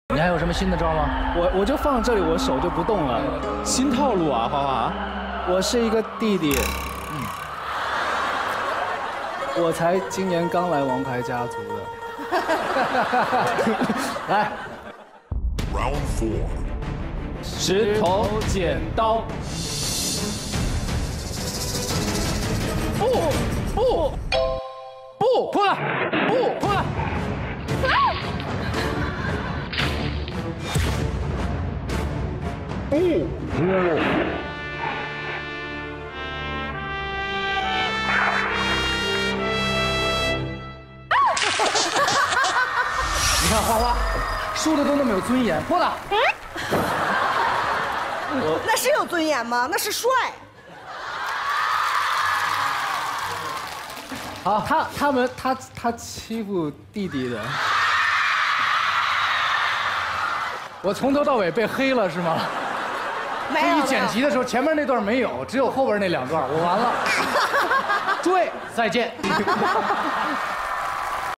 你还有什么新的招吗？ 我就放这里，我手就不动了。 新套路啊，花花。 我是一个弟弟。我才今年刚来王牌家族的。来 Round 4. 石头剪刀。不，破了，破了。 你看花花，输的都那么有尊严，破了。 那是有尊严吗？那是帅。 好，他欺负弟弟的。我从头到尾被黑了是吗？ 没有。 一剪辑的时候，前面那段没有，只有后边那2段，我完了。诸位再见。